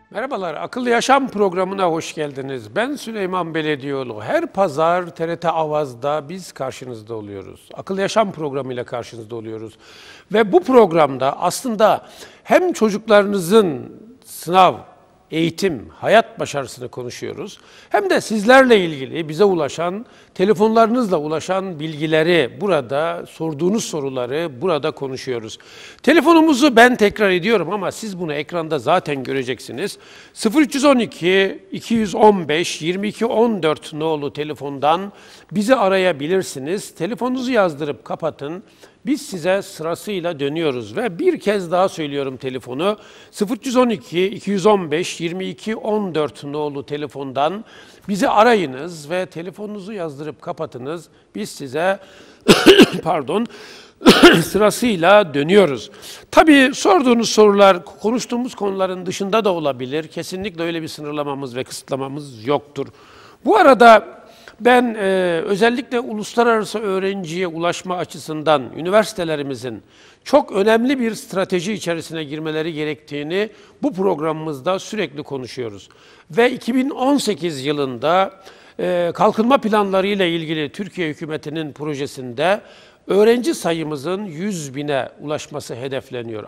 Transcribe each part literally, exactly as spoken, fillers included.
Merhabalar, Akıllı Yaşam programına hoş geldiniz. Ben Süleyman Belediyioğlu. Her pazar T R T Avaz'da biz karşınızda oluyoruz. Akıllı Yaşam programıyla karşınızda oluyoruz. Ve bu programda aslında hem çocuklarınızın sınav, eğitim, hayat başarısını konuşuyoruz. Hem de sizlerle ilgili bize ulaşan, telefonlarınızla ulaşan bilgileri burada, sorduğunuz soruları burada konuşuyoruz. Telefonumuzu ben tekrar ediyorum ama siz bunu ekranda zaten göreceksiniz. sıfır üç yüz on iki iki yüz on beş yirmi iki on dört nolu telefondan bizi arayabilirsiniz. Telefonunuzu yazdırıp kapatın. Biz size sırasıyla dönüyoruz ve bir kez daha söylüyorum telefonu. sıfır üç yüz on iki iki yüz on beş yirmi iki on dört nolu telefondan bizi arayınız ve telefonunuzu yazdırıp kapatınız. Biz size pardon sırasıyla dönüyoruz. Tabii sorduğunuz sorular konuştuğumuz konuların dışında da olabilir. Kesinlikle öyle bir sınırlamamız ve kısıtlamamız yoktur. Bu arada ben e, özellikle uluslararası öğrenciye ulaşma açısından üniversitelerimizin çok önemli bir strateji içerisine girmeleri gerektiğini bu programımızda sürekli konuşuyoruz. Ve iki bin on sekiz yılında e, kalkınma planları ile ilgili Türkiye hükümetinin projesinde öğrenci sayımızın yüz bine ulaşması hedefleniyor.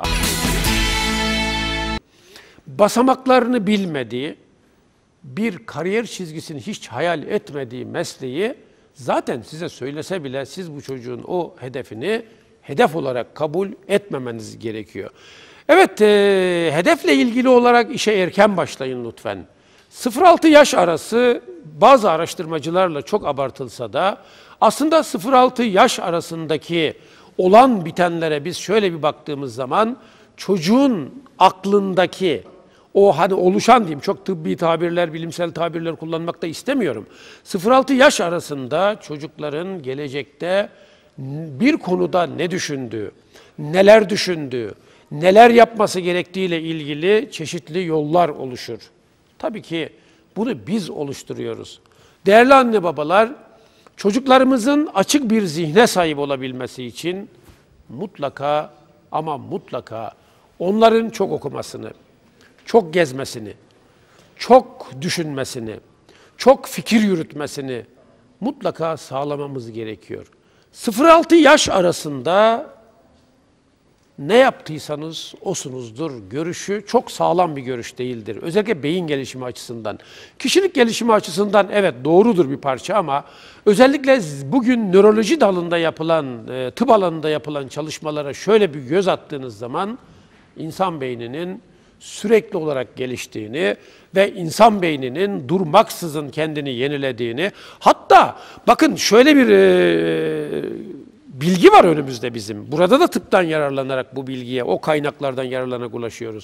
Basamaklarını bilmediği, bir kariyer çizgisini hiç hayal etmediği mesleği zaten size söylese bile siz bu çocuğun o hedefini hedef olarak kabul etmemeniz gerekiyor. Evet, e, hedefle ilgili olarak işe erken başlayın lütfen. sıfır altı yaş arası bazı araştırmacılarla çok abartılsa da aslında sıfır altı yaş arasındaki olan bitenlere biz şöyle bir baktığımız zaman çocuğun aklındaki o hani oluşan diyeyim, çok tıbbi tabirler, bilimsel tabirler kullanmak da istemiyorum. sıfır altı yaş arasında çocukların gelecekte bir konuda ne düşündüğü, neler düşündüğü, neler yapması gerektiğiyle ilgili çeşitli yollar oluşur. Tabii ki bunu biz oluşturuyoruz. Değerli anne babalar, çocuklarımızın açık bir zihne sahip olabilmesi için mutlaka ama mutlaka onların çok okumasını, çok gezmesini, çok düşünmesini, çok fikir yürütmesini mutlaka sağlamamız gerekiyor. sıfır altı yaş arasında ne yaptıysanız osunuzdur görüşü çok sağlam bir görüş değildir. Özellikle beyin gelişimi açısından. Kişilik gelişimi açısından evet doğrudur bir parça ama özellikle bugün nöroloji dalında yapılan, tıp alanında yapılan çalışmalara şöyle bir göz attığınız zaman insan beyninin sürekli olarak geliştiğini ve insan beyninin durmaksızın kendini yenilediğini, hatta bakın şöyle bir e, bilgi var önümüzde bizim. Burada da tıptan yararlanarak bu bilgiye, o kaynaklardan yararlanarak ulaşıyoruz.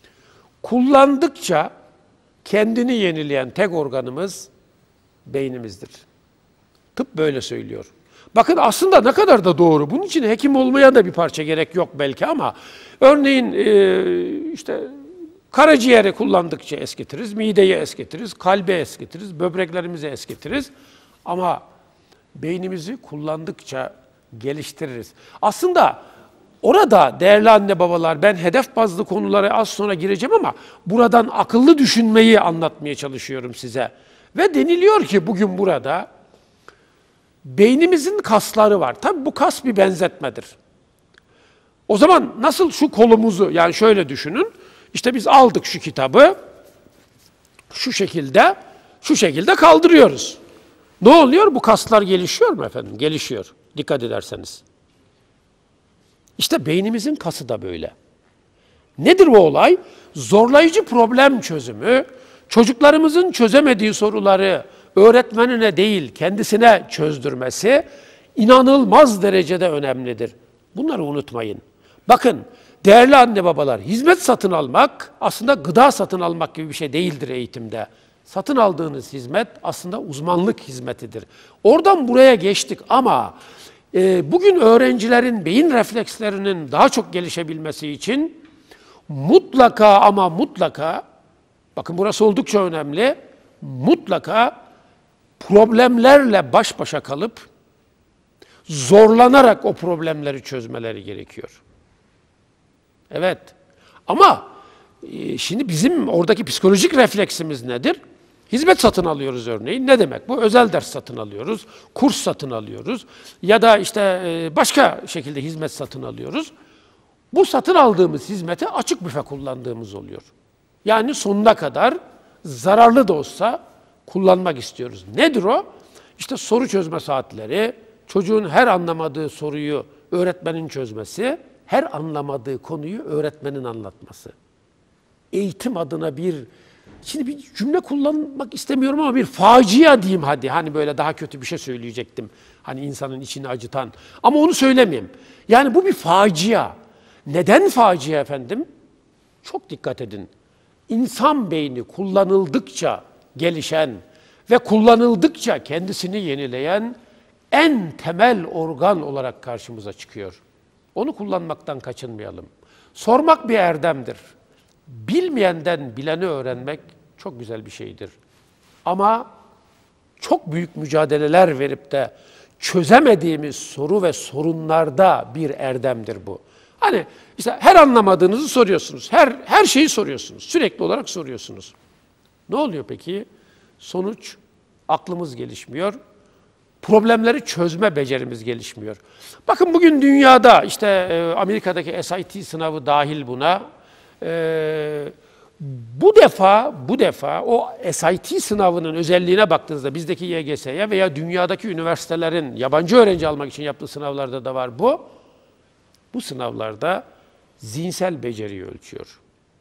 Kullandıkça kendini yenileyen tek organımız beynimizdir. Tıp böyle söylüyor. Bakın aslında ne kadar da doğru. Bunun için hekim olmaya da bir parça gerek yok belki ama örneğin e, işte karaciğeri kullandıkça eskitiriz, mideyi eskitiriz, kalbi eskitiriz, böbreklerimizi eskitiriz ama beynimizi kullandıkça geliştiririz. Aslında orada değerli anne babalar, ben hedef bazlı konulara az sonra gireceğim ama buradan akıllı düşünmeyi anlatmaya çalışıyorum size. Ve deniliyor ki bugün burada beynimizin kasları var. Tabii bu kas bir benzetmedir. O zaman nasıl şu kolumuzu, yani şöyle düşünün, işte biz aldık şu kitabı, şu şekilde, şu şekilde kaldırıyoruz. Ne oluyor? Bu kaslar gelişiyor mu efendim? Gelişiyor. Dikkat ederseniz. İşte beynimizin kası da böyle. Nedir bu olay? Zorlayıcı problem çözümü, çocuklarımızın çözemediği soruları öğretmenine değil kendisine çözdürmesi inanılmaz derecede önemlidir. Bunları unutmayın. Bakın değerli anne babalar, hizmet satın almak aslında gıda satın almak gibi bir şey değildir eğitimde. Satın aldığınız hizmet aslında uzmanlık hizmetidir. Oradan buraya geçtik ama e, bugün öğrencilerin beyin reflekslerinin daha çok gelişebilmesi için mutlaka ama mutlaka, bakın burası oldukça önemli, mutlaka problemlerle baş başa kalıp zorlanarak o problemleri çözmeleri gerekiyor. Evet ama e, şimdi bizim oradaki psikolojik refleksimiz nedir? Hizmet satın alıyoruz örneğin. Ne demek bu? Özel ders satın alıyoruz, kurs satın alıyoruz ya da işte e, başka şekilde hizmet satın alıyoruz. Bu satın aldığımız hizmeti açık büfe kullandığımız oluyor. Yani sonuna kadar zararlı da olsa kullanmak istiyoruz. Nedir o? İşte soru çözme saatleri, çocuğun her anlamadığı soruyu öğretmenin çözmesi, her anlamadığı konuyu öğretmenin anlatması. Eğitim adına bir, şimdi bir cümle kullanmak istemiyorum ama bir facia diyeyim hadi. Hani böyle daha kötü bir şey söyleyecektim. Hani insanın içini acıtan. Ama onu söylemeyeyim. Yani bu bir facia. Neden facia efendim? Çok dikkat edin. İnsan beyni kullanıldıkça gelişen ve kullanıldıkça kendisini yenileyen en temel organ olarak karşımıza çıkıyor. Onu kullanmaktan kaçınmayalım. Sormak bir erdemdir. Bilmeyenden bileni öğrenmek çok güzel bir şeydir. Ama çok büyük mücadeleler verip de çözemediğimiz soru ve sorunlarda bir erdemdir bu. Hani işte her anlamadığınızı soruyorsunuz. Her her şeyi soruyorsunuz. Sürekli olarak soruyorsunuz. Ne oluyor peki? Sonuç aklımız gelişmiyor. Problemleri çözme becerimiz gelişmiyor. Bakın bugün dünyada işte e, Amerika'daki S I T sınavı dahil buna. E, bu defa bu defa o S I T sınavının özelliğine baktığınızda bizdeki Y G S'ye veya dünyadaki üniversitelerin yabancı öğrenci almak için yaptığı sınavlarda da var bu. Bu sınavlarda zihinsel beceriyi ölçüyor.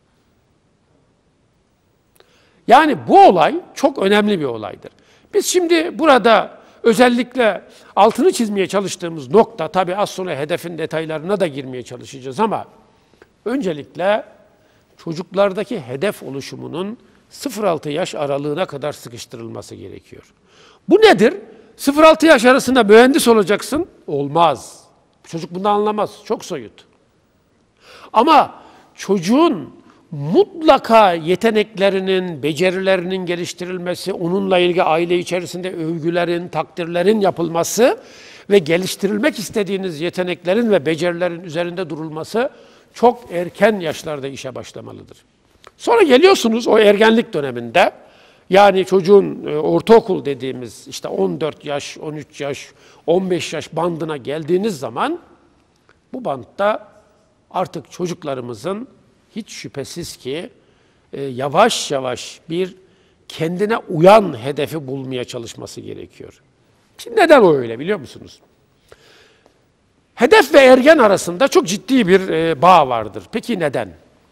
Yani bu olay çok önemli bir olaydır. Biz şimdi burada özellikle altını çizmeye çalıştığımız nokta, tabii az sonra hedefin detaylarına da girmeye çalışacağız ama öncelikle çocuklardaki hedef oluşumunun sıfır altı yaş aralığına kadar sıkıştırılması gerekiyor. Bu nedir? sıfır altı yaş arasında mühendis olacaksın, olmaz. Çocuk bunu anlamaz, çok soyut. Ama çocuğun mutlaka yeteneklerinin, becerilerinin geliştirilmesi, onunla ilgili aile içerisinde övgülerin, takdirlerin yapılması ve geliştirilmek istediğiniz yeteneklerin ve becerilerin üzerinde durulması çok erken yaşlarda işe başlamalıdır. Sonra geliyorsunuz o ergenlik döneminde, yani çocuğun ortaokul dediğimiz işte on dört yaş, on üç yaş, on beş yaş bandına geldiğiniz zaman bu bantta artık çocuklarımızın hiç şüphesiz ki e, yavaş yavaş bir kendine uyan hedefi bulmaya çalışması gerekiyor. Şimdi neden o öyle biliyor musunuz? Hedef ve ergen arasında çok ciddi bir e, bağ vardır. Peki neden?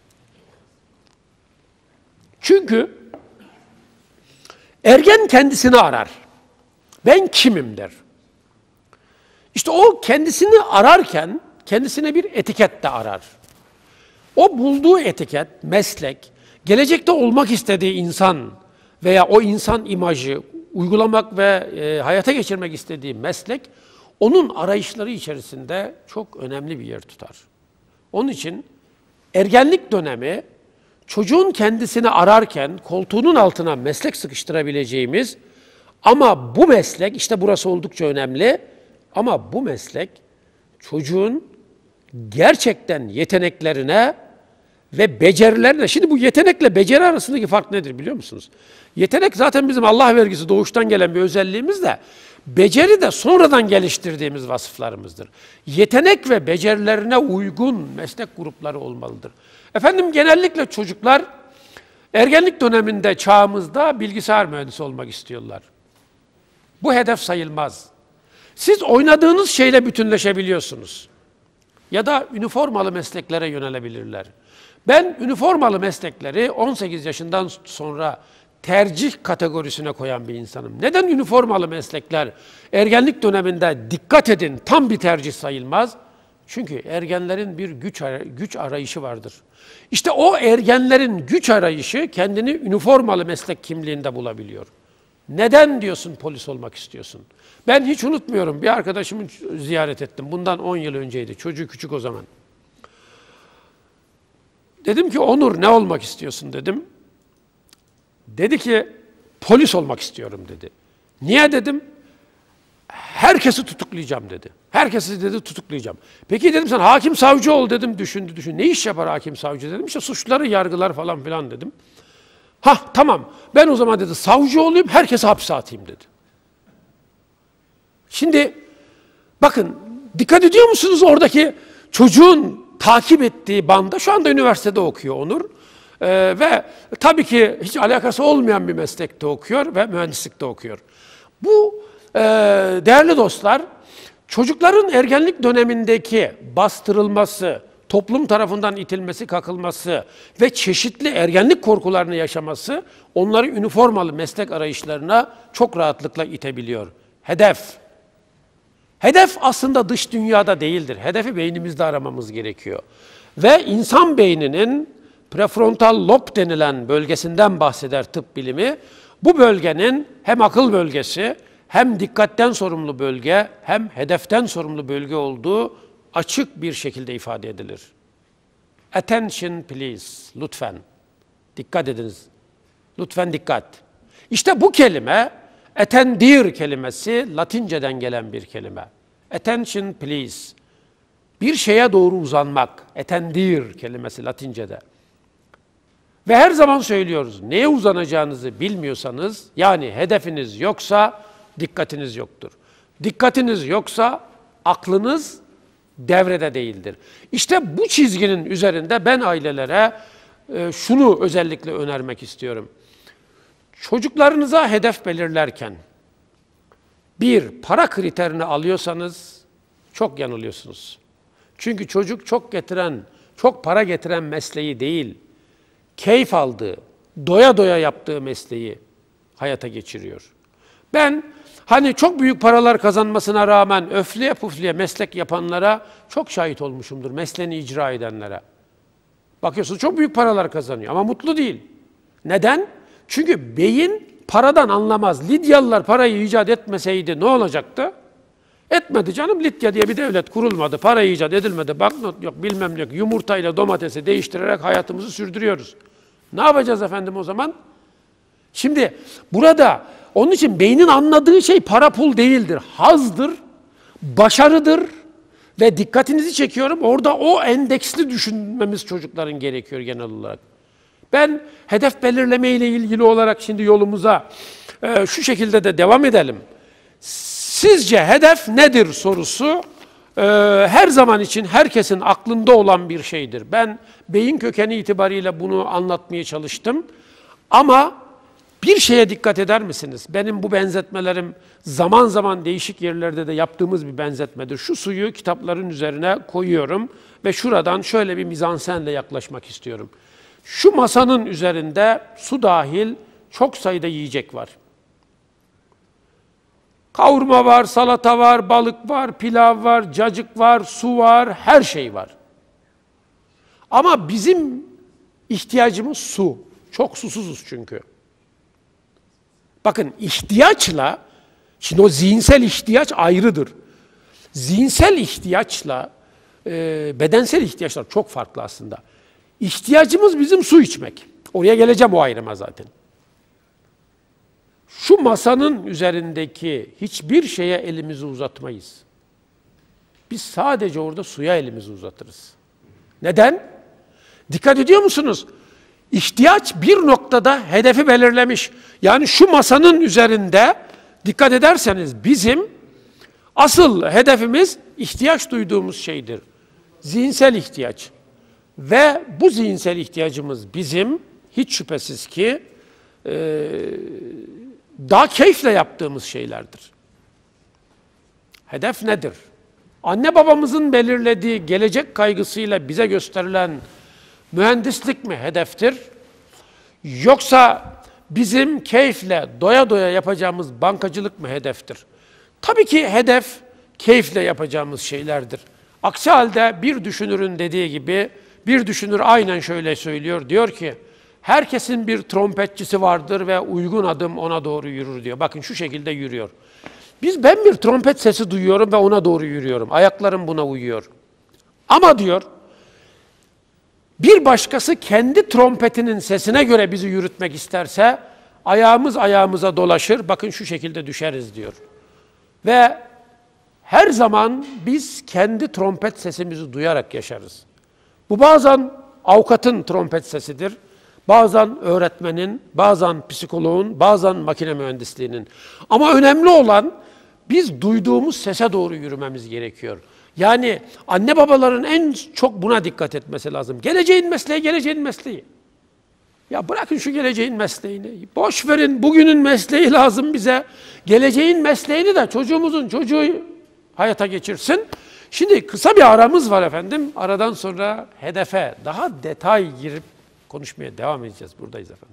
Çünkü ergen kendisini arar. Ben kimim der. İşte o kendisini ararken kendisine bir etiket de arar. O bulduğu etiket, meslek, gelecekte olmak istediği insan veya o insan imajı uygulamak ve e, hayata geçirmek istediği meslek onun arayışları içerisinde çok önemli bir yer tutar. Onun için ergenlik dönemi çocuğun kendisini ararken koltuğunun altına meslek sıkıştırabileceğimiz ama bu meslek, işte burası oldukça önemli, ama bu meslek çocuğun gerçekten yeteneklerine ve becerilerine, şimdi bu yetenekle beceri arasındaki fark nedir biliyor musunuz? Yetenek zaten bizim Allah vergisi doğuştan gelen bir özelliğimiz de, beceri de sonradan geliştirdiğimiz vasıflarımızdır. Yetenek ve becerilerine uygun meslek grupları olmalıdır. Efendim genellikle çocuklar ergenlik döneminde, çağımızda bilgisayar mühendisi olmak istiyorlar. Bu hedef sayılmaz. Siz oynadığınız şeyle bütünleşebiliyorsunuz. Ya da üniformalı mesleklere yönelebilirler. Ben üniformalı meslekleri on sekiz yaşından sonra tercih kategorisine koyan bir insanım. Neden üniformalı meslekler ergenlik döneminde, dikkat edin, tam bir tercih sayılmaz? Çünkü ergenlerin bir güç, güç arayışı vardır. İşte o ergenlerin güç arayışı kendini üniformalı meslek kimliğinde bulabiliyor. Neden diyorsun polis olmak istiyorsun? Ben hiç unutmuyorum, bir arkadaşımı ziyaret ettim. Bundan on yıl önceydi. Çocuğu küçük o zaman. Dedim ki Onur ne olmak istiyorsun dedim. Dedi ki polis olmak istiyorum dedi. Niye dedim? herkesi tutuklayacağım dedi. Herkesi dedi tutuklayacağım. Peki dedim sen hakim savcı ol dedim, düşündü düşün. Ne iş yapar hakim savcı dedim. İşte suçları yargılar falan filan dedim. Hah tamam ben o zaman dedi savcı olayım, herkesi hapse atayım dedi. Şimdi bakın dikkat ediyor musunuz oradaki çocuğun takip ettiği banda, şu anda üniversitede okuyor Onur. Ee, ve tabii ki hiç alakası olmayan bir meslekte okuyor ve mühendislikte okuyor. Bu e, değerli dostlar, çocukların ergenlik dönemindeki bastırılması, toplum tarafından itilmesi, kakılması ve çeşitli ergenlik korkularını yaşaması onları üniformalı meslek arayışlarına çok rahatlıkla itebiliyor. Hedef. Hedef aslında dış dünyada değildir. Hedefi beynimizde aramamız gerekiyor. Ve insan beyninin prefrontal lob denilen bölgesinden bahseder tıp bilimi. Bu bölgenin hem akıl bölgesi, hem dikkatten sorumlu bölge, hem hedeften sorumlu bölge olduğu açık bir şekilde ifade edilir. Attention please, lütfen. Dikkat ediniz. Lütfen dikkat. İşte bu kelime, attendir kelimesi Latinceden gelen bir kelime. Attention please. Bir şeye doğru uzanmak. Attendir kelimesi Latincede. Ve her zaman söylüyoruz, neye uzanacağınızı bilmiyorsanız, yani hedefiniz yoksa dikkatiniz yoktur. Dikkatiniz yoksa aklınız devrede değildir. İşte bu çizginin üzerinde ben ailelere e, şunu özellikle önermek istiyorum. Çocuklarınıza hedef belirlerken bir para kriterini alıyorsanız çok yanılıyorsunuz. Çünkü çocuk çok getiren, çok para getiren mesleği değil, keyif aldığı, doya doya yaptığı mesleği hayata geçiriyor. Ben hani çok büyük paralar kazanmasına rağmen öfleye pufleye meslek yapanlara çok şahit olmuşumdur, mesleğini icra edenlere. Bakıyorsunuz çok büyük paralar kazanıyor ama mutlu değil. Neden? Çünkü beyin paradan anlamaz. Lidyalılar parayı icat etmeseydi ne olacaktı? Etmedi canım. Lidya diye bir devlet kurulmadı. Para icat edilmedi. Banknot yok, bilmem yok. Yumurtayla domatesi değiştirerek hayatımızı sürdürüyoruz. Ne yapacağız efendim o zaman? Şimdi burada onun için beynin anladığı şey para pul değildir. Hazdır, başarıdır ve dikkatinizi çekiyorum. Orada o endeksli düşünmemiz çocukların gerekiyor genel olarak. Ben hedef belirleme ile ilgili olarak şimdi yolumuza e, şu şekilde de devam edelim. Sizce hedef nedir sorusu e, her zaman için herkesin aklında olan bir şeydir. Ben beyin kökeni itibariyle bunu anlatmaya çalıştım. Ama bir şeye dikkat eder misiniz? Benim bu benzetmelerim zaman zaman değişik yerlerde de yaptığımız bir benzetmedir. Şu suyu kitapların üzerine koyuyorum ve şuradan şöyle bir mizansenle yaklaşmak istiyorum. Şu masanın üzerinde su dahil çok sayıda yiyecek var. Kavurma var, salata var, balık var, pilav var, cacık var, su var, her şey var. Ama bizim ihtiyacımız su. Çok susuzuz çünkü. Bakın ihtiyaçla, şimdi o zihinsel ihtiyaç ayrıdır. Zihinsel ihtiyaçla e, bedensel ihtiyaçlar çok farklı aslında. İhtiyacımız bizim su içmek. Oraya geleceğim o ayrıma zaten. Şu masanın üzerindeki hiçbir şeye elimizi uzatmayız. Biz sadece orada suya elimizi uzatırız. Neden? Dikkat ediyor musunuz? İhtiyaç bir noktada hedefi belirlemiş. Yani şu masanın üzerinde dikkat ederseniz bizim asıl hedefimiz ihtiyaç duyduğumuz şeydir. Zihinsel ihtiyaç. Ve bu zihinsel ihtiyacımız bizim hiç şüphesiz ki e, daha keyifle yaptığımız şeylerdir. Hedef nedir? Anne babamızın belirlediği gelecek kaygısıyla bize gösterilen mühendislik mi hedeftir? Yoksa bizim keyifle, doya doya yapacağımız bankacılık mı hedeftir? Tabii ki hedef, keyifle yapacağımız şeylerdir. Aksi halde bir düşünürün dediği gibi, bir düşünür aynen şöyle söylüyor, diyor ki, herkesin bir trompetçisi vardır ve uygun adım ona doğru yürür diyor. Bakın şu şekilde yürüyor. Biz, ben bir trompet sesi duyuyorum ve ona doğru yürüyorum. Ayaklarım buna uyuyor. Ama diyor, bir başkası kendi trompetinin sesine göre bizi yürütmek isterse, ayağımız ayağımıza dolaşır, bakın şu şekilde düşeriz diyor. Ve her zaman biz kendi trompet sesimizi duyarak yaşarız. Bu bazen avukatın trompet sesidir, bazen öğretmenin, bazen psikoloğun, bazen makine mühendisliğinin. Ama önemli olan biz duyduğumuz sese doğru yürümemiz gerekiyor. Yani anne babaların en çok buna dikkat etmesi lazım. Geleceğin mesleği, geleceğin mesleği. Ya bırakın şu geleceğin mesleğini. Boş verin, bugünün mesleği lazım bize. Geleceğin mesleğini de çocuğumuzun çocuğu hayata geçirsin. Şimdi kısa bir aramız var efendim. Aradan sonra hedefe daha detay girip konuşmaya devam edeceğiz. Buradayız efendim.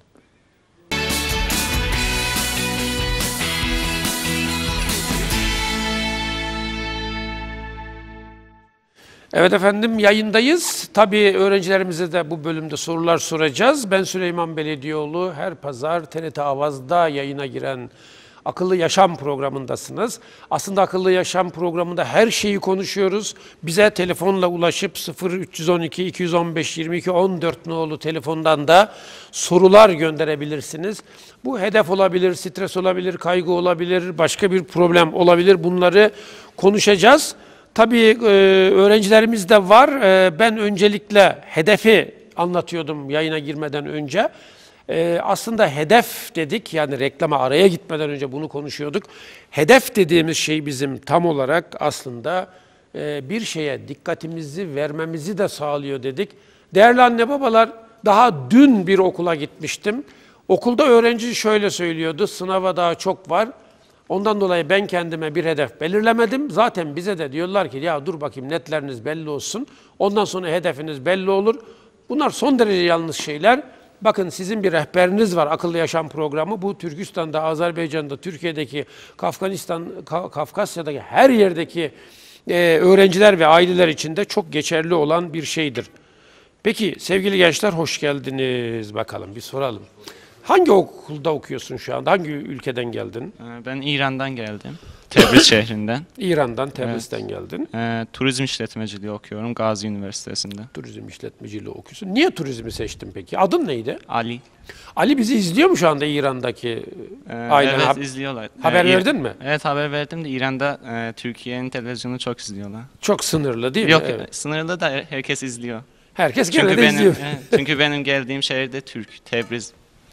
Evet efendim, yayındayız. Tabii öğrencilerimize de bu bölümde sorular soracağız. Ben Süleyman Belediyioğlu. Her pazar T R T Avaz'da yayına giren Akıllı Yaşam programındasınız. Aslında Akıllı Yaşam programında her şeyi konuşuyoruz. Bize telefonla ulaşıp sıfır üç on iki iki yüz on beş yirmi iki on dört nolu telefondan da sorular gönderebilirsiniz. Bu hedef olabilir, stres olabilir, kaygı olabilir, başka bir problem olabilir. Bunları konuşacağız. Tabii e, öğrencilerimiz de var. E, ben öncelikle hedefi anlatıyordum yayına girmeden önce. E, aslında hedef dedik, yani reklama araya gitmeden önce bunu konuşuyorduk. Hedef dediğimiz şey bizim tam olarak aslında e, bir şeye dikkatimizi vermemizi de sağlıyor dedik. Değerli anne babalar, daha dün bir okula gitmiştim. Okulda öğrenci şöyle söylüyordu, sınava daha çok var. Ondan dolayı ben kendime bir hedef belirlemedim. Zaten bize de diyorlar ki ya dur bakayım netleriniz belli olsun. Ondan sonra hedefiniz belli olur. Bunlar son derece yanlış şeyler. Bakın sizin bir rehberiniz var, Akıllı Yaşam programı. Bu Türkistan'da, Azerbaycan'da, Türkiye'deki, Kafganistan, Ka Kafkasya'daki her yerdeki e, öğrenciler ve aileler için de çok geçerli olan bir şeydir. Peki sevgili gençler, hoş geldiniz bakalım, bir soralım. Hangi okulda okuyorsun şu anda? Hangi ülkeden geldin? Ben İran'dan geldim. Tebriz şehrinden. İran'dan, Tebriz'den evet. geldin. E, turizm işletmeciliği okuyorum Gazi Üniversitesi'nde. Turizm işletmeciliği okuyorsun. Niye turizmi seçtin peki? Adın neydi? Ali. Ali bizi izliyor mu şu anda İran'daki e, ailen? Evet, ha izliyorlar. Haber e, verdin mi? Evet, haber verdim de İran'da e, Türkiye'nin televizyonunu çok izliyorlar. Çok sınırlı değil mi? Yok, evet. Sınırlı da herkes izliyor. Herkes çünkü gene de benim, izliyor. evet, çünkü benim geldiğim şehirde Türk, Tebriz.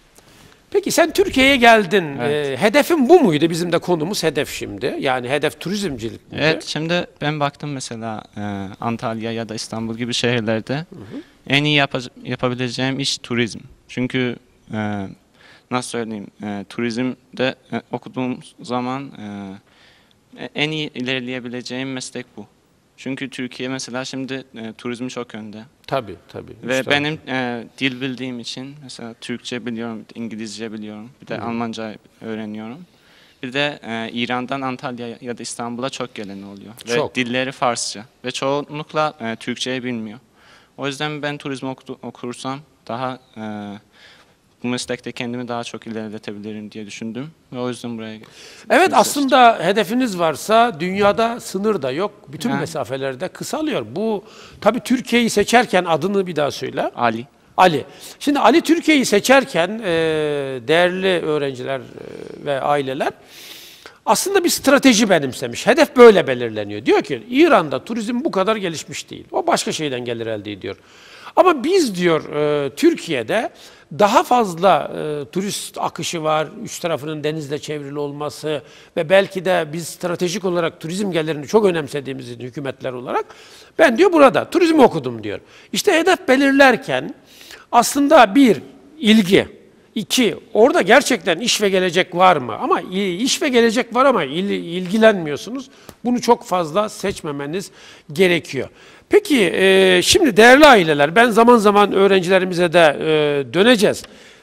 Peki sen Türkiye'ye geldin. Evet. E, hedefin bu muydu? Bizim de konumuz hedef şimdi. Yani hedef turizmcilik miydi? Evet, şimdi ben baktım mesela e, Antalya ya da İstanbul gibi şehirlerde hı hı. en iyi yap yapabileceğim iş turizm. Çünkü e, nasıl söyleyeyim, e, turizmde e, okuduğum zaman e, en iyi ilerleyebileceğim meslek bu. Çünkü Türkiye mesela şimdi e, turizmi çok önde. Tabii tabii. Ve işte benim e, dil bildiğim için mesela Türkçe biliyorum, İngilizce biliyorum, bir de Hı. Almanca öğreniyorum. Bir de e, İran'dan Antalya ya da İstanbul'a çok gelen oluyor. Çok. Ve dilleri Farsça ve çoğunlukla e, Türkçeyi bilmiyor. O yüzden ben turizm oku okursam daha e, bu meslekte kendimi daha çok ilerletebilirim diye düşündüm ve o yüzden buraya geldim. Evet, aslında hedefiniz varsa dünyada sınır da yok. Bütün yani. mesafelerde kısalıyor. Bu tabii Türkiye'yi seçerken adını bir daha söyle. Ali. Ali. Şimdi Ali Türkiye'yi seçerken e, değerli öğrenciler e, ve aileler aslında bir strateji benimsemiş. Hedef böyle belirleniyor. Diyor ki İran'da turizm bu kadar gelişmiş değil. O başka şeyden gelir elde ediyor. Ama biz diyor e, Türkiye'de daha fazla e, turist akışı var, üç tarafının denizle çevrili olması ve belki de biz stratejik olarak turizm gelirini çok önemsediğimiz için hükümetler olarak ben diyor burada turizm okudum diyor. İşte hedef belirlerken aslında bir, ilgi, iki, orada gerçekten iş ve gelecek var mı? Ama iş ve gelecek var ama il, ilgilenmiyorsunuz. Bunu çok fazla seçmemeniz gerekiyor. Peki e, şimdi değerli aileler, ben zaman zaman öğrencilerimize de e, döneceğiz.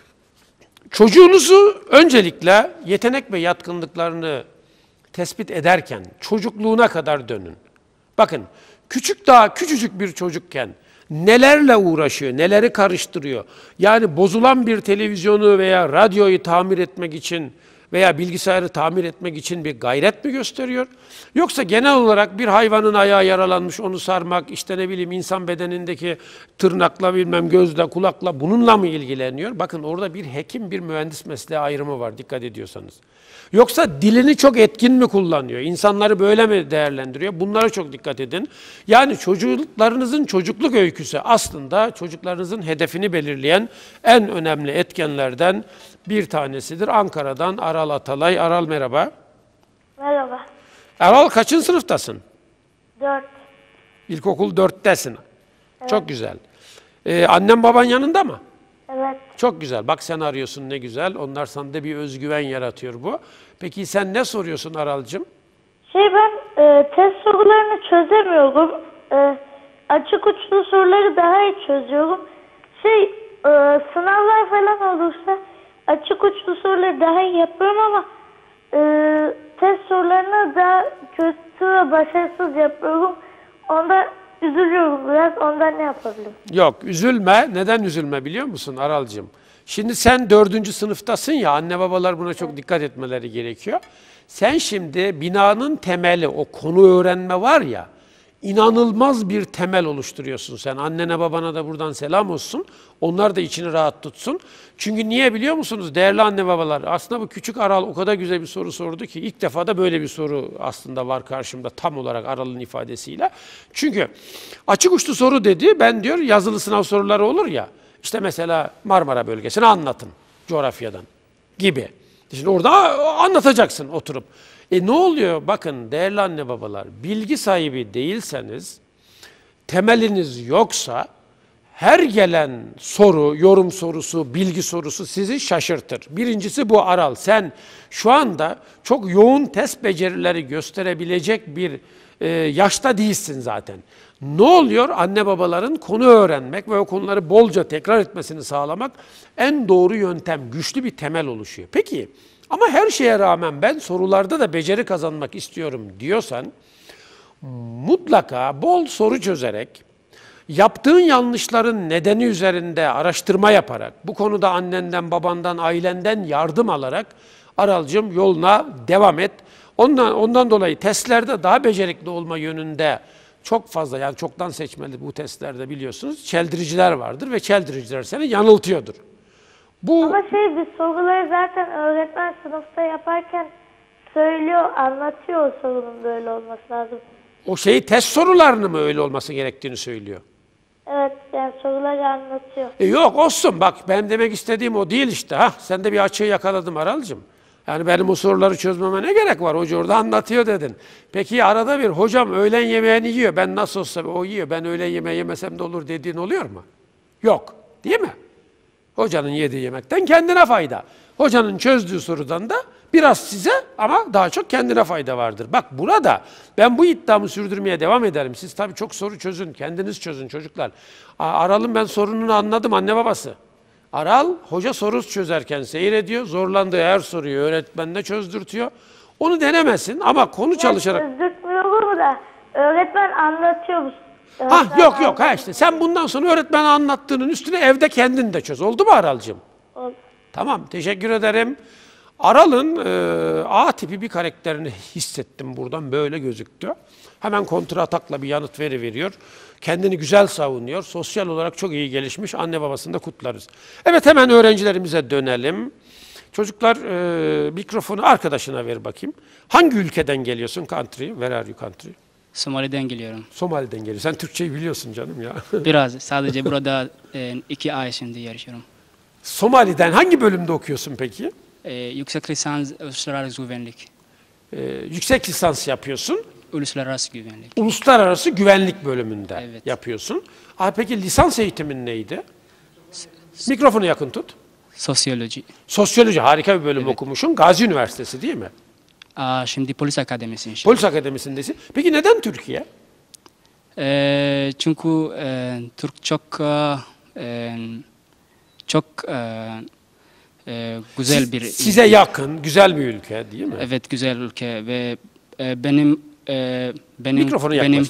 Çocuğunuzu öncelikle yetenek ve yatkınlıklarını tespit ederken çocukluğuna kadar dönün. Bakın küçük daha küçücük bir çocukken nelerle uğraşıyor, neleri karıştırıyor. Yani bozulan bir televizyonu veya radyoyu tamir etmek için veya bilgisayarı tamir etmek için bir gayret mi gösteriyor? Yoksa genel olarak bir hayvanın ayağı yaralanmış, onu sarmak, işte ne bileyim insan bedenindeki tırnakla, bilmem gözle, kulakla bununla mı ilgileniyor? Bakın orada bir hekim, bir mühendis mesleği ayrımı var dikkat ediyorsanız. Yoksa dilini çok etkin mi kullanıyor? İnsanları böyle mi değerlendiriyor? Bunlara çok dikkat edin. Yani çocuklarınızın çocukluk öyküsü aslında çocuklarınızın hedefini belirleyen en önemli etkenlerden bir tanesidir. Ankara'dan Aral Atalay. Aral merhaba. Merhaba. Aral kaçıncı sınıftasın? Dört. İlkokul dörttesin. Evet. Çok güzel. Ee, annen baban yanında mı? Evet. Çok güzel. Bak sen arıyorsun ne güzel. Onlar sende bir özgüven yaratıyor bu. Peki sen ne soruyorsun Aralcığım? Şey ben e, test sorularını çözemiyorum. E, açık uçlu soruları daha iyi çözüyorum. Şey e, sınavlar falan olursa açık uçlu soruları daha iyi yapıyorum ama e, test sorularını daha kötü ve başarısız yapıyorum. Onda üzülüyorum biraz. Ondan ne yapabilirim? Yok üzülme. Neden üzülme biliyor musun Aralcığım? Şimdi sen dördüncü sınıftasın ya, anne babalar buna çok dikkat etmeleri gerekiyor. Sen şimdi binanın temeli, o konu öğrenme var ya, inanılmaz bir temel oluşturuyorsun sen. Annene babana da buradan selam olsun. Onlar da içini rahat tutsun. Çünkü niye biliyor musunuz değerli anne babalar? Aslında bu küçük Aral o kadar güzel bir soru sordu ki ilk defa da böyle bir soru aslında var karşımda tam olarak Aral'ın ifadesiyle. Çünkü açık uçlu soru dedi. Ben diyor yazılı sınav soruları olur ya. İşte mesela Marmara bölgesini anlatın coğrafyadan gibi. Şimdi orada anlatacaksın oturup. E ne oluyor? Bakın değerli anne babalar, bilgi sahibi değilseniz, temeliniz yoksa her gelen soru, yorum sorusu, bilgi sorusu sizi şaşırtır. Birincisi bu Aral. Sen şu anda çok yoğun test becerileri gösterebilecek bir e, yaşta değilsin zaten. Ne oluyor? Anne babaların konu öğrenmek ve o konuları bolca tekrar etmesini sağlamak en doğru yöntem, güçlü bir temel oluşuyor. Peki ama her şeye rağmen ben sorularda da beceri kazanmak istiyorum diyorsan mutlaka bol soru çözerek, yaptığın yanlışların nedeni üzerinde araştırma yaparak, bu konuda annenden, babandan, ailenden yardım alarak Aralcığım yoluna devam et. Ondan, ondan dolayı testlerde daha becerikli olma yönünde çok fazla, yani çoktan seçmeli bu testlerde biliyorsunuz, çeldiriciler vardır ve çeldiriciler seni yanıltıyordur. Bu, Ama şey biz soruları zaten öğretmen sınıfta yaparken söylüyor, anlatıyor o sorunun böyle olması lazım. O şeyi test sorularını mı öyle olması gerektiğini söylüyor? Evet, yani soruları anlatıyor. E yok olsun, bak benim demek istediğim o değil işte. Ha, sen de bir açığı yakaladım Aralcığım. Yani benim o soruları çözmeme ne gerek var? Hoca orada anlatıyor dedin. Peki arada bir hocam öğlen yemeğini yiyor. Ben nasıl olsa o yiyor. Ben öğlen yemeği yemesem de olur dediğin oluyor mu? Yok. Değil mi? Hocanın yediği yemekten kendine fayda. Hocanın çözdüğü sorudan da biraz size ama daha çok kendine fayda vardır. Bak burada ben bu iddiamı sürdürmeye devam ederim. Siz tabii çok soru çözün, kendiniz çözün çocuklar. Aral'ın ben sorununu anladım anne babası. Aral hoca soru çözerken seyrediyor, zorlandığı her soruyu öğretmenine çözdürtüyor. Onu denemesin ama konu çalışarak... Çözdürtmüyor da öğretmen anlatıyor bu. Ha yok yok ha işte sen bundan sonra öğretmen anlattığının üstüne evde kendin de çöz. Oldu mu Aralcığım? Oldu. Tamam, teşekkür ederim. Aral'ın e, A tipi bir karakterini hissettim buradan, böyle gözüktü. Hemen kontra atakla bir yanıt veri veriyor. Kendini güzel savunuyor. Sosyal olarak çok iyi gelişmiş. Anne babasını da kutlarız. Evet, hemen öğrencilerimize dönelim. Çocuklar e, mikrofonu arkadaşına ver bakayım. Hangi ülkeden geliyorsun? Country, where are you country? Somali'den geliyorum. Somali'den geliyorsun. Sen Türkçeyi biliyorsun canım ya. Biraz. Sadece burada e, iki ay şimdi yaşıyorum. Somali'den hangi bölümde okuyorsun peki? E, yüksek lisans uluslararası güvenlik. E, yüksek lisans yapıyorsun. Uluslararası güvenlik. Uluslararası güvenlik bölümünde Evet. yapıyorsun. Aa, peki lisans eğitimin neydi? Mikrofonu yakın tut. Sosyoloji. Sosyoloji, harika bir bölüm Evet. okumuşsun. Gazi Üniversitesi değil mi? Aa, şimdi polis akademisi inşallah. Polis Akademisi'ndesin. Peki neden Türkiye? E, çünkü e, Türk çok e, çok e, e, güzel bir Size yakın, güzel bir ülke değil mi? evet güzel ülke ve e, benim e, benim Mikrofonu benim yaklaştır.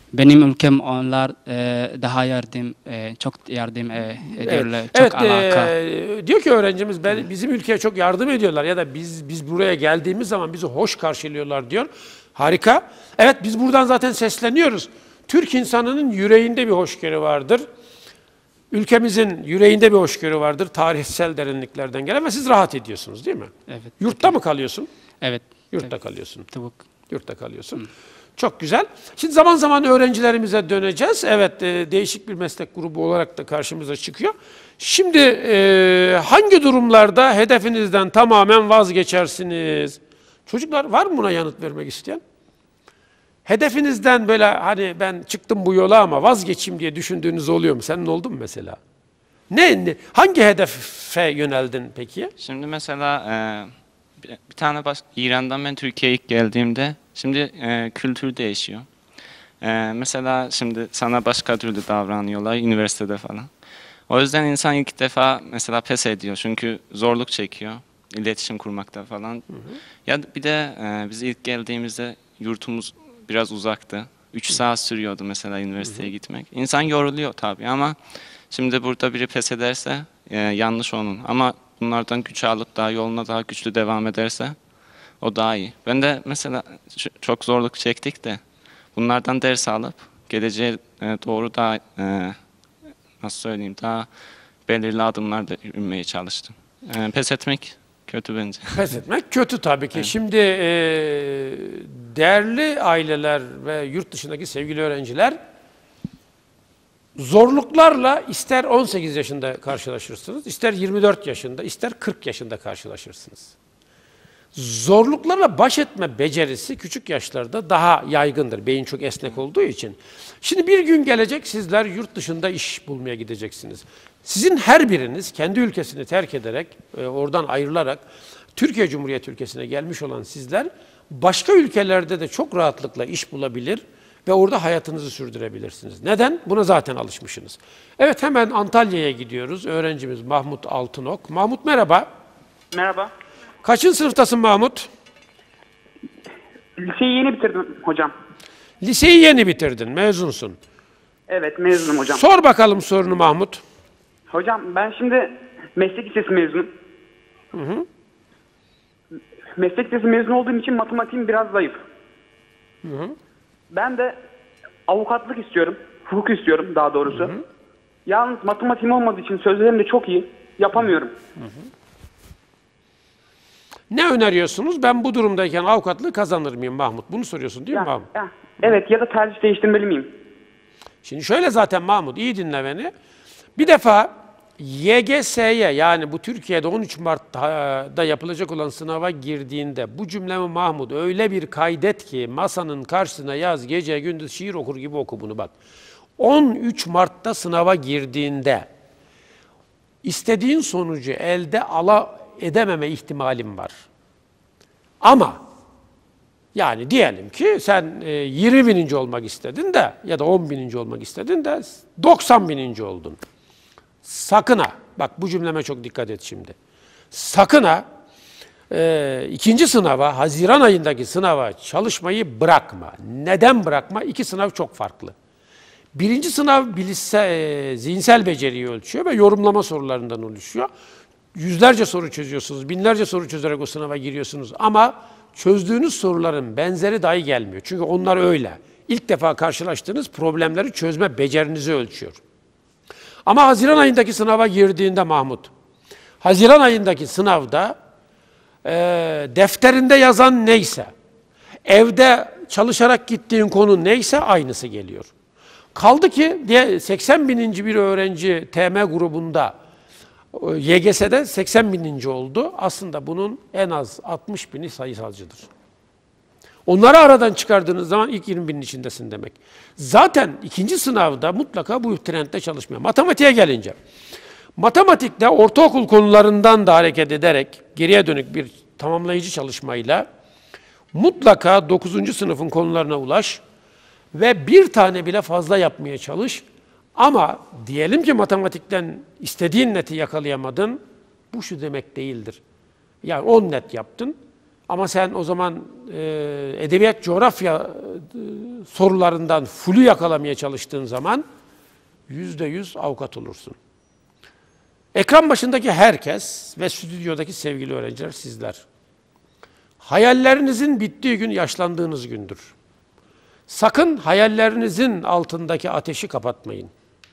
benim ülkem onlar e, daha yardım, e, çok yardım e, ediyorlar, Evet, çok evet alaka. e, diyor ki öğrencimiz ben, bizim ülkeye çok yardım ediyorlar ya da biz biz buraya geldiğimiz zaman bizi hoş karşılıyorlar diyor. Harika. Evet biz buradan zaten sesleniyoruz. Türk insanının yüreğinde bir hoşgörü vardır. Ülkemizin yüreğinde bir hoşgörü vardır. Tarihsel derinliklerden gelen ve siz rahat ediyorsunuz değil mi? Evet. Yurtta mı kalıyorsun? Evet. Yurtta evet. kalıyorsun. Tavuk. Yurtta kalıyorsun. Hı. Çok güzel. Şimdi zaman zaman öğrencilerimize döneceğiz. Evet, e, değişik bir meslek grubu olarak da karşımıza çıkıyor. Şimdi e, hangi durumlarda hedefinizden tamamen vazgeçersiniz? Çocuklar var mı buna yanıt vermek isteyen? Hedefinizden böyle hani ben çıktım bu yola ama vazgeçeyim diye düşündüğünüz oluyor mu? Senin oldu mu mesela? Ne, ne hangi hedefe yöneldin peki? Şimdi mesela e, bir, bir tane baş, İran'dan ben Türkiye'ye ilk geldiğimde şimdi e, kültür değişiyor. E, mesela şimdi sana başka türlü davranıyorlar üniversitede falan. O yüzden insan ilk defa mesela pes ediyor çünkü zorluk çekiyor iletişim kurmakta falan. Hı hı. Ya bir de e, biz ilk geldiğimizde yurtumuz biraz uzaktı. Üç saat sürüyordu mesela üniversiteye hı hı. gitmek. İnsan yoruluyor tabii ama şimdi burada biri pes ederse e, yanlış onun. Ama bunlardan güç alıp daha yoluna daha güçlü devam ederse o daha iyi. Ben de mesela çok zorluk çektik de bunlardan ders alıp geleceğe e, doğru daha e, nasıl söyleyeyim daha belirli adımlarla yürümeye çalıştım. E, pes etmek kötü bence. Pes etmek kötü tabii ki. Evet. Şimdi e, değerli aileler ve yurt dışındaki sevgili öğrenciler zorluklarla ister on sekiz yaşında karşılaşırsınız, ister yirmi dört yaşında, ister kırk yaşında karşılaşırsınız. Zorluklarla baş etme becerisi küçük yaşlarda daha yaygındır. Beyin çok esnek olduğu için. Şimdi bir gün gelecek sizler yurt dışında iş bulmaya gideceksiniz. Sizin her biriniz kendi ülkesini terk ederek, oradan ayrılarak Türkiye Cumhuriyeti ülkesine gelmiş olan sizler başka ülkelerde de çok rahatlıkla iş bulabilir ve orada hayatınızı sürdürebilirsiniz. Neden? Buna zaten alışmışsınız. Evet hemen Antalya'ya gidiyoruz. Öğrencimiz Mahmut Altınok. Mahmut merhaba. Merhaba. Kaçıncı sınıftasın Mahmut? Liseyi yeni bitirdim hocam. Liseyi yeni bitirdin, mezunsun. Evet mezunum hocam. Sor bakalım sorunu Mahmut. Hocam ben şimdi meslek lisesi mezunum. Hı hı. Meslek lisesi mezunu olduğum için matematiğim biraz zayıf. Hı hı. Ben de avukatlık istiyorum, hukuk istiyorum daha doğrusu. Hı hı. Yalnız matematiğim olmadığı için sözlerim de çok iyi, yapamıyorum. Hı hı. Ne öneriyorsunuz? Ben bu durumdayken avukatlığı kazanır mıyım Mahmut? Bunu soruyorsun değil ya, mi Mahmut? Ya, evet ya da tercih değiştirmeli miyim? Şimdi şöyle zaten Mahmut, iyi dinle beni. Bir defa Y G S'ye yani bu Türkiye'de on üç Mart'ta yapılacak olan sınava girdiğinde bu cümlemi Mahmut öyle bir kaydet ki masanın karşısına yaz gece gündüz şiir okur gibi oku bunu bak. on üç Mart'ta sınava girdiğinde istediğin sonucu elde ala edememe ihtimalim var. Ama yani diyelim ki sen e, yirmi bininci olmak istedin de ya da on bininci olmak istedin de doksan bininci oldun. Sakın ha, bak bu cümleme çok dikkat et şimdi. Sakın ha e, ikinci sınava, Haziran ayındaki sınava çalışmayı bırakma. Neden bırakma? İki sınav çok farklı. Birinci sınav bilişsel, e, zihinsel beceriyi ölçüyor ve yorumlama sorularından oluşuyor. Yüzlerce soru çözüyorsunuz, binlerce soru çözerek o sınava giriyorsunuz ama çözdüğünüz soruların benzeri dahi gelmiyor. Çünkü onlar öyle. İlk defa karşılaştığınız problemleri çözme becerinizi ölçüyor. Ama Haziran ayındaki sınava girdiğinde Mahmut, Haziran ayındaki sınavda e, defterinde yazan neyse, evde çalışarak gittiğin konu neyse aynısı geliyor. Kaldı ki seksen bininci bir öğrenci T M grubunda Y G S'de seksen bininci oldu. Aslında bunun en az altmış bini sayısalcıdır. Onları aradan çıkardığınız zaman ilk yirmi binin içindesin demek. Zaten ikinci sınavda mutlaka bu trendde çalışmıyor. Matematiğe gelince. Matematikte ortaokul konularından da hareket ederek geriye dönük bir tamamlayıcı çalışmayla mutlaka dokuzuncu sınıfın konularına ulaş ve bir tane bile fazla yapmaya çalış. Ama diyelim ki matematikten istediğin neti yakalayamadın, bu şu demek değildir. Yani on net yaptın Ama sen o zaman e, edebiyat, coğrafya e, sorularından fullü yakalamaya çalıştığın zaman yüzde yüz avukat olursun. Ekran başındaki herkes ve stüdyodaki sevgili öğrenciler, sizler. Hayallerinizin bittiği gün yaşlandığınız gündür. Sakın hayallerinizin altındaki ateşi kapatmayın.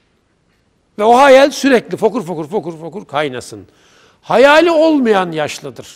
Ve o hayal sürekli fokur fokur fokur fokur kaynasın. Hayali olmayan yaşlıdır.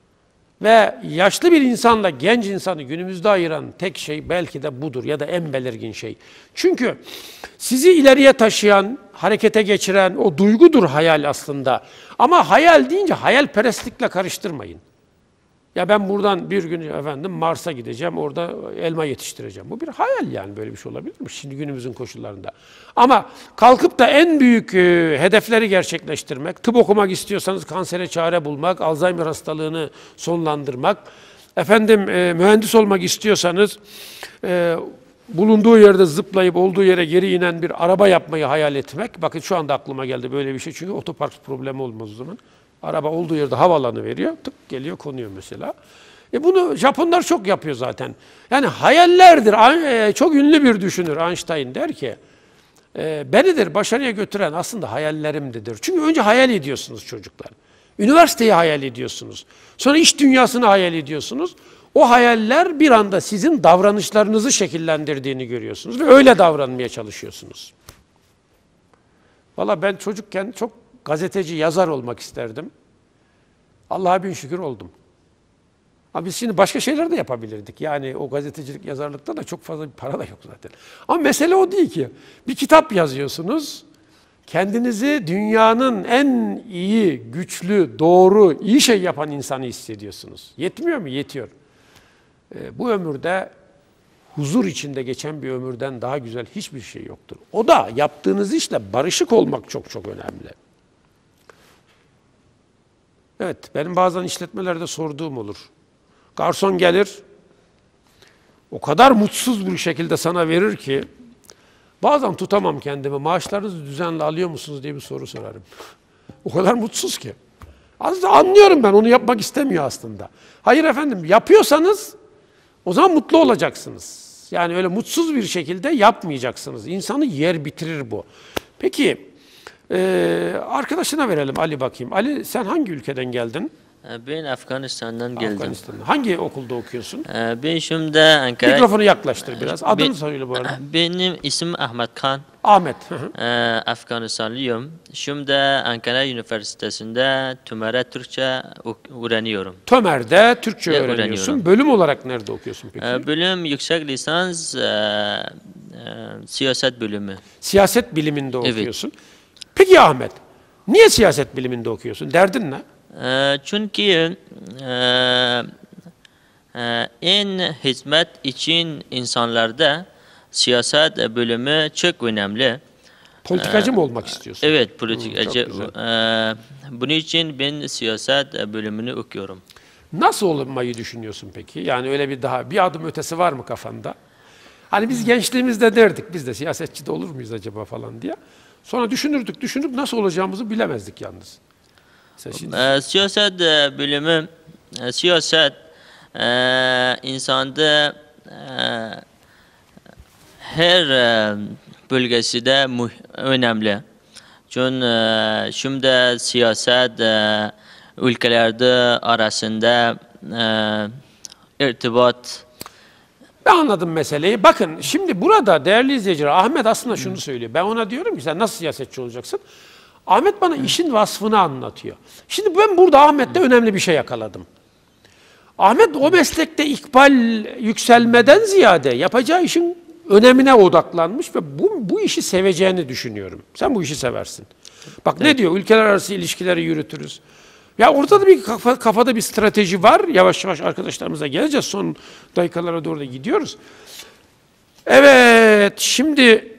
Ve yaşlı bir insanla genç insanı günümüzde ayıran tek şey belki de budur ya da en belirgin şey. Çünkü sizi ileriye taşıyan, harekete geçiren o duygudur hayal aslında. Ama hayal deyince hayalperestlikle karıştırmayın. Ya ben buradan bir gün efendim Mars'a gideceğim, orada elma yetiştireceğim. Bu bir hayal yani, böyle bir şey olabilir mi şimdi günümüzün koşullarında? Ama kalkıp da en büyük e, hedefleri gerçekleştirmek, tıp okumak istiyorsanız kansere çare bulmak, Alzheimer hastalığını sonlandırmak, efendim e, mühendis olmak istiyorsanız e, bulunduğu yerde zıplayıp olduğu yere geri inen bir araba yapmayı hayal etmek. Bakın şu anda aklıma geldi böyle bir şey, çünkü otopark problemi olmaz o zaman. Araba olduğu yerde havaalanı veriyor, tık geliyor konuyor mesela. E bunu Japonlar çok yapıyor zaten. Yani hayallerdir. Çok ünlü bir düşünür Einstein der ki, e, benidir başarıya götüren aslında hayallerimdir. Çünkü önce hayal ediyorsunuz çocuklar. Üniversiteyi hayal ediyorsunuz. Sonra iş dünyasını hayal ediyorsunuz. O hayaller bir anda sizin davranışlarınızı şekillendirdiğini görüyorsunuz ve öyle davranmaya çalışıyorsunuz. Valla ben çocukken çok gazeteci, yazar olmak isterdim. Allah'a bin şükür oldum. Ama biz şimdi başka şeyler de yapabilirdik. Yani o gazetecilik, yazarlıkta da çok fazla bir para da yok zaten. Ama mesele o değil ki. Bir kitap yazıyorsunuz, kendinizi dünyanın en iyi, güçlü, doğru, iyi şey yapan insanı hissediyorsunuz. Yetmiyor mu? Yetiyor. Ee, bu ömürde huzur içinde geçen bir ömürden daha güzel hiçbir şey yoktur. O da yaptığınız işle barışık olmak çok çok önemli. Evet, benim bazen işletmelerde sorduğum olur. Garson gelir, o kadar mutsuz bir şekilde sana verir ki, bazen tutamam kendimi, maaşlarınızı düzenli alıyor musunuz diye bir soru sorarım. O kadar mutsuz ki. Aslında anlıyorum ben, onu yapmak istemiyor aslında. Hayır efendim, yapıyorsanız o zaman mutlu olacaksınız. Yani öyle mutsuz bir şekilde yapmayacaksınız. İnsanı yer bitirir bu. Peki, Ee, arkadaşına verelim Ali bakayım. Ali, sen hangi ülkeden geldin? Ben Afganistan'dan geldim. Afganistan'dan. Hangi okulda okuyorsun? Ben şimdi Ankara... Mikrofonu yaklaştır biraz. Adını ben, söyle bu arada. Benim isim Ahmet Khan. Ahmet. Afganistanlıyım. Şimdi Ankara Üniversitesi'nde Tömer'de Türkçe öğreniyorum. Tömer'de Türkçe öğreniyorsun. Bölüm olarak nerede okuyorsun peki? Bölüm yüksek lisans e, e, siyaset bölümü. Siyaset biliminde okuyorsun. Evet. Peki Ahmet, niye siyaset biliminde okuyorsun? Derdin ne? E, çünkü e, e, en hizmet için insanlarda siyaset bölümü çok önemli. Politikacı e, mı olmak istiyorsun? Evet, politikacı. Hmm, e, bunun için ben siyaset bölümünü okuyorum. Nasıl olmayı düşünüyorsun peki? Yani öyle bir daha bir adım ötesi var mı kafanda? Hani biz gençliğimizde derdik, biz de siyasetçi de olur muyuz acaba falan diye. Sonra düşünürdük, düşünüp nasıl olacağımızı bilemezdik yalnız. Şimdi... E, siyaset bölümü, e, siyaset e, insanda e, her e, bölgesi de önemli. Çünkü e, şimdi siyaset e, ülkelerde arasında e, irtibat. Ben anladım meseleyi. Bakın şimdi burada değerli izleyiciler, Ahmet aslında şunu söylüyor. Ben ona diyorum ki sen nasıl siyasetçi olacaksın? Ahmet bana işin vasfını anlatıyor. Şimdi ben burada Ahmet'te önemli bir şey yakaladım. Ahmet o meslekte ikbal, yükselmeden ziyade yapacağı işin önemine odaklanmış ve bu, bu işi seveceğini düşünüyorum. Sen bu işi seversin. Bak evet. Ne diyor? Ülkeler arası ilişkileri yürütürüz. Ya ortada bir kafa, kafada bir strateji var. Yavaş yavaş arkadaşlarımıza geleceğiz. Son dakikalara doğru da gidiyoruz. Evet, şimdi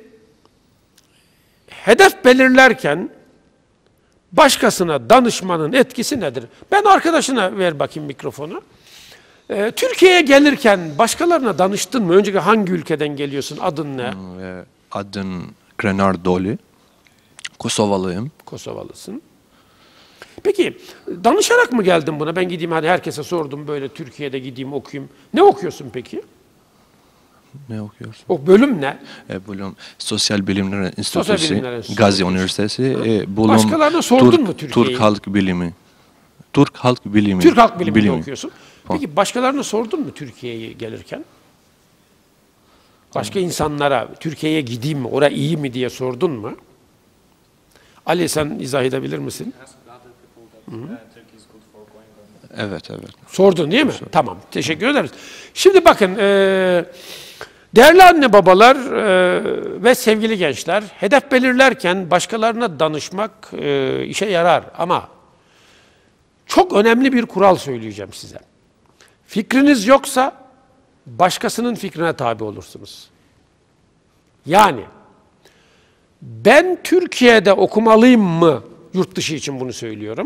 hedef belirlerken başkasına danışmanın etkisi nedir? Ben arkadaşına ver bakayım mikrofonu. Ee, Türkiye'ye gelirken başkalarına danıştın mı? Önceki hangi ülkeden geliyorsun? Adın ne? Adım Grenar Doli. Kosovalıyım. Kosovalısın. Peki danışarak mı geldin buna? Ben gideyim hani herkese sordum böyle Türkiye'de gideyim okuyayım. Ne okuyorsun peki? Ne okuyorsun? O bölüm ne? E, bölüm Sosyal Bilimler Sosyal Enstitüsü, Bilimler Enstitüsü. Gazi Üniversitesi. E, bölüm Başkalarına sordun Türk, mu Türkiye'yi? Türk Halk Bilimi. Türk Halk Bilimi. Türk Halk Bilimi'nde Bilimi. okuyorsun. Peki başkalarına sordun mu Türkiye'ye gelirken? Başka insanlara Türkiye'ye gideyim mi, oraya iyi mi diye sordun mu? Ali sen izah edebilir misin? Hı-hı. Evet, evet. Sordun değil mi? Sordum. Tamam, teşekkür ederiz. Şimdi bakın, e, değerli anne babalar e, ve sevgili gençler, hedef belirlerken başkalarına danışmak e, işe yarar ama çok önemli bir kural söyleyeceğim size. Fikriniz yoksa başkasının fikrine tabi olursunuz. Yani ben Türkiye'de okumalıyım mı? Yurt dışı için bunu söylüyorum.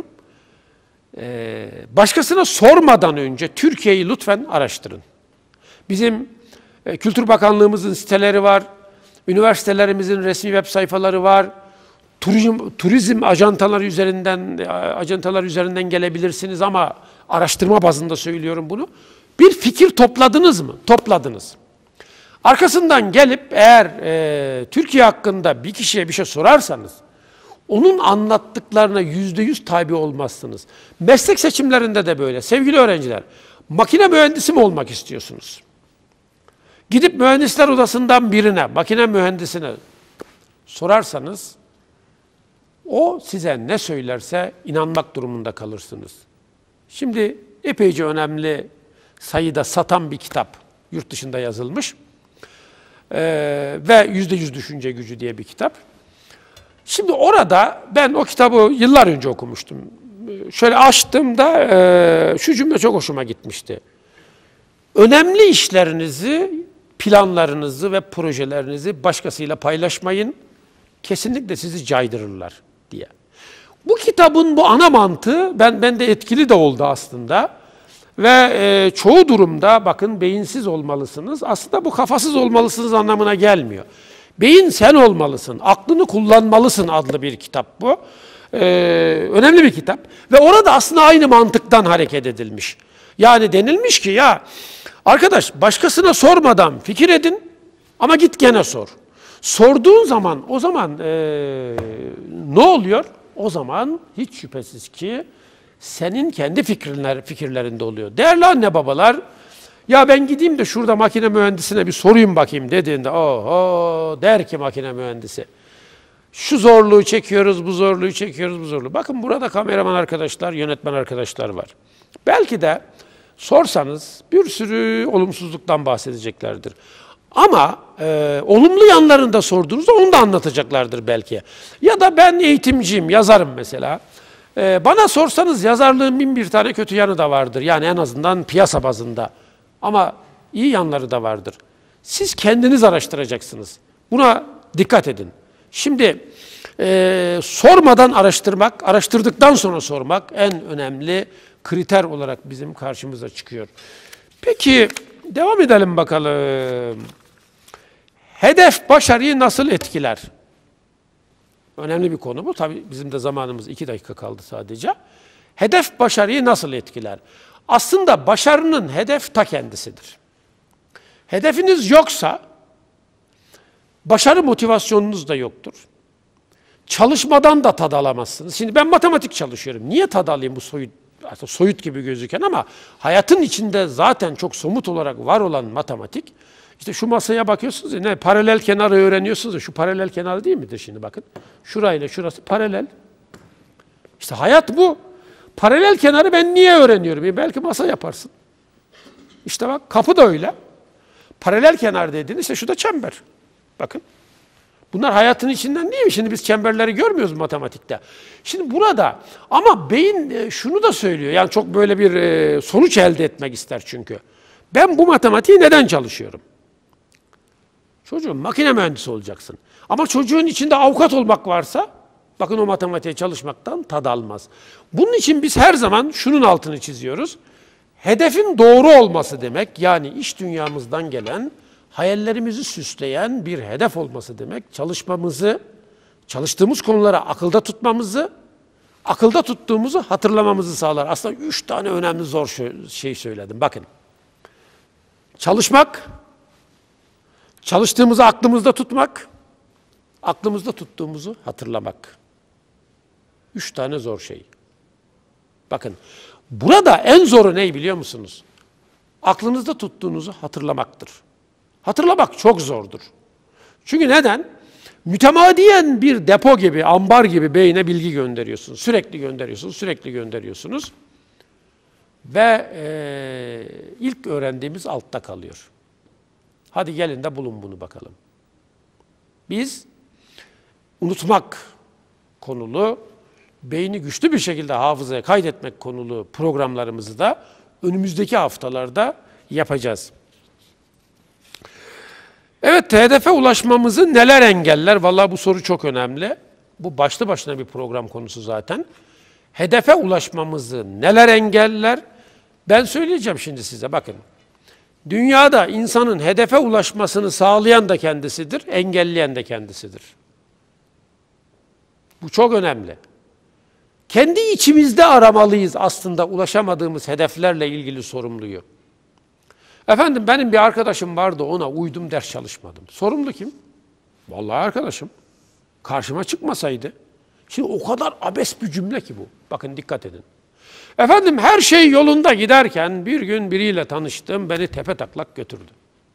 Ee, başkasına sormadan önce Türkiye'yi lütfen araştırın. Bizim e, Kültür Bakanlığımızın siteleri var, üniversitelerimizin resmi web sayfaları var, turizm, turizm ajantaları üzerinden ajantalar üzerinden gelebilirsiniz ama araştırma bazında söylüyorum bunu. Bir fikir topladınız mı? Topladınız. Arkasından gelip eğer e, Türkiye hakkında bir kişiye bir şey sorarsanız onun anlattıklarına yüzde yüz tabi olmazsınız. Meslek seçimlerinde de böyle. Sevgili öğrenciler, makine mühendisi mi olmak istiyorsunuz? Gidip mühendisler odasından birine, makine mühendisine sorarsanız o size ne söylerse inanmak durumunda kalırsınız. Şimdi epeyce önemli sayıda satan bir kitap yurt dışında yazılmış ee, ve yüzde yüz düşünce gücü diye bir kitap. Şimdi orada ben o kitabı yıllar önce okumuştum. Şöyle açtığımda e, şu cümle çok hoşuma gitmişti. Önemli işlerinizi, planlarınızı ve projelerinizi başkasıyla paylaşmayın. Kesinlikle sizi caydırırlar diye. Bu kitabın bu ana mantığı ben bende etkili de oldu aslında. Ve e, çoğu durumda bakın beyinsiz olmalısınız. Aslında bu kafasız olmalısınız anlamına gelmiyor. Beyin sen olmalısın, aklını kullanmalısın adlı bir kitap bu. Ee, önemli bir kitap. Ve orada aslında aynı mantıktan hareket edilmiş. Yani denilmiş ki ya arkadaş başkasına sormadan fikir edin ama git gene sor. Sorduğun zaman o zaman ee, ne oluyor? O zaman hiç şüphesiz ki senin kendi fikirler, fikirlerinde oluyor. Değerli anne babalar, ya ben gideyim de şurada makine mühendisine bir sorayım bakayım dediğinde oho der ki makine mühendisi. Şu zorluğu çekiyoruz, bu zorluğu çekiyoruz, bu zorluğu. Bakın burada kameraman arkadaşlar, yönetmen arkadaşlar var. Belki de sorsanız bir sürü olumsuzluktan bahsedeceklerdir. Ama e, olumlu yanlarını da sorduğunuzda onu da anlatacaklardır belki. Ya da ben eğitimciyim, yazarım mesela. E, bana sorsanız yazarlığın bin bir tane kötü yanı da vardır. Yani en azından piyasa bazında. Ama iyi yanları da vardır. Siz kendiniz araştıracaksınız. Buna dikkat edin. Şimdi e, sormadan araştırmak, araştırdıktan sonra sormak en önemli kriter olarak bizim karşımıza çıkıyor. Peki devam edelim bakalım. Hedef başarıyı nasıl etkiler? Önemli bir konu bu. Tabii bizim de zamanımız iki dakika kaldı sadece. Hedef başarıyı nasıl etkiler? Aslında başarının hedef ta kendisidir. Hedefiniz yoksa başarı motivasyonunuz da yoktur. Çalışmadan da tad alamazsınız. Şimdi ben matematik çalışıyorum. Niye tad alayım bu soyut, soyut gibi gözüken ama hayatın içinde zaten çok somut olarak var olan matematik. İşte şu masaya bakıyorsunuz ya, ne paralel kenarı öğreniyorsunuz ya, şu paralel kenar değil midir şimdi bakın. Şurayla şurası paralel. İşte hayat bu. Paralel kenarı ben niye öğreniyorum? E belki masa yaparsın. İşte bak kapı da öyle. Paralel kenar dediğiniz işte şu da çember. Bakın. Bunlar hayatın içinden değil mi? Şimdi biz çemberleri görmüyoruz matematikte. Şimdi burada ama beyin şunu da söylüyor. Yani çok böyle bir sonuç elde etmek ister çünkü. Ben bu matematiği neden çalışıyorum? Çocuğum makine mühendisi olacaksın. Ama çocuğun içinde avukat olmak varsa bakın o matematiğe çalışmaktan tad almaz. Bunun için biz her zaman şunun altını çiziyoruz. Hedefin doğru olması demek, yani iş dünyamızdan gelen, hayallerimizi süsleyen bir hedef olması demek, çalışmamızı, çalıştığımız konulara akılda tutmamızı, akılda tuttuğumuzu hatırlamamızı sağlar. Aslında üç tane önemli zor şey söyledim. Bakın. Çalışmak, çalıştığımızı aklımızda tutmak, aklımızda tuttuğumuzu hatırlamak. Üç tane zor şey. Bakın, burada en zoru ne biliyor musunuz? Aklınızda tuttuğunuzu hatırlamaktır. Hatırlamak çok zordur. Çünkü neden? Mütemadiyen bir depo gibi, ambar gibi beyine bilgi gönderiyorsunuz. Sürekli gönderiyorsunuz, sürekli gönderiyorsunuz. Ve e, ilk öğrendiğimiz altta kalıyor. Hadi gelin de bulun bunu bakalım. Biz unutmak konulu, beyni güçlü bir şekilde hafızaya kaydetmek konulu programlarımızı da önümüzdeki haftalarda yapacağız. Evet, hedefe ulaşmamızı neler engeller? Vallahi bu soru çok önemli. Bu başlı başına bir program konusu zaten. Hedefe ulaşmamızı neler engeller? Ben söyleyeceğim şimdi size, bakın. Dünyada insanın hedefe ulaşmasını sağlayan da kendisidir, engelleyen de kendisidir. Bu çok önemli. Kendi içimizde aramalıyız aslında ulaşamadığımız hedeflerle ilgili sorumluyu. Efendim benim bir arkadaşım vardı, ona uydum, ders çalışmadım. Sorumlu kim? Vallahi arkadaşım. Karşıma çıkmasaydı. Şimdi o kadar abes bir cümle ki bu. Bakın dikkat edin. Efendim her şey yolunda giderken bir gün biriyle tanıştım, beni tepetaklak götürdü.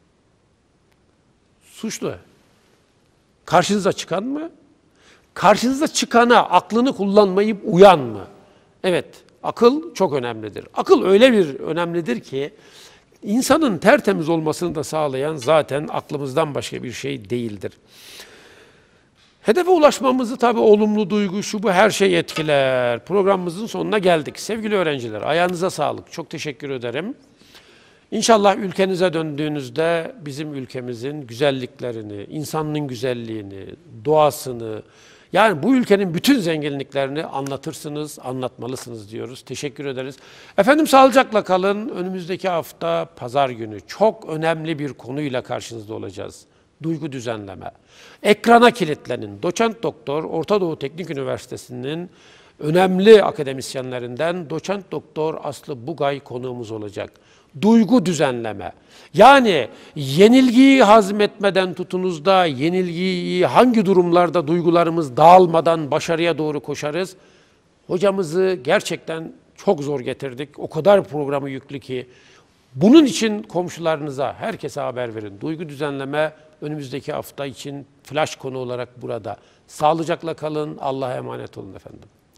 Suçlu. Karşınıza çıkan mı? Karşınıza çıkana aklını kullanmayıp uyan mı? Evet, akıl çok önemlidir. Akıl öyle bir önemlidir ki, insanın tertemiz olmasını da sağlayan zaten aklımızdan başka bir şey değildir. Hedefe ulaşmamızı tabii olumlu duygu, şu bu her şey etkiler. Programımızın sonuna geldik. Sevgili öğrenciler, ayağınıza sağlık. Çok teşekkür ederim. İnşallah ülkenize döndüğünüzde bizim ülkemizin güzelliklerini, insanlığın güzelliğini, doğasını, yani bu ülkenin bütün zenginliklerini anlatırsınız, anlatmalısınız diyoruz. Teşekkür ederiz. Efendim sağlıcakla kalın. Önümüzdeki hafta pazar günü çok önemli bir konuyla karşınızda olacağız. Duygu düzenleme. Ekrana kilitlenin. Doçent Doktor Orta Doğu Teknik Üniversitesi'nin önemli akademisyenlerinden Doçent Doktor Aslı Bugay konuğumuz olacak. Duygu düzenleme. Yani yenilgiyi hazmetmeden tutunuz da yenilgiyi hangi durumlarda duygularımız dağılmadan başarıya doğru koşarız? Hocamızı gerçekten çok zor getirdik. O kadar programı yüklü ki. Bunun için komşularınıza, herkese haber verin. Duygu düzenleme önümüzdeki hafta için flash konu olarak burada. Sağlıcakla kalın, Allah'a emanet olun efendim.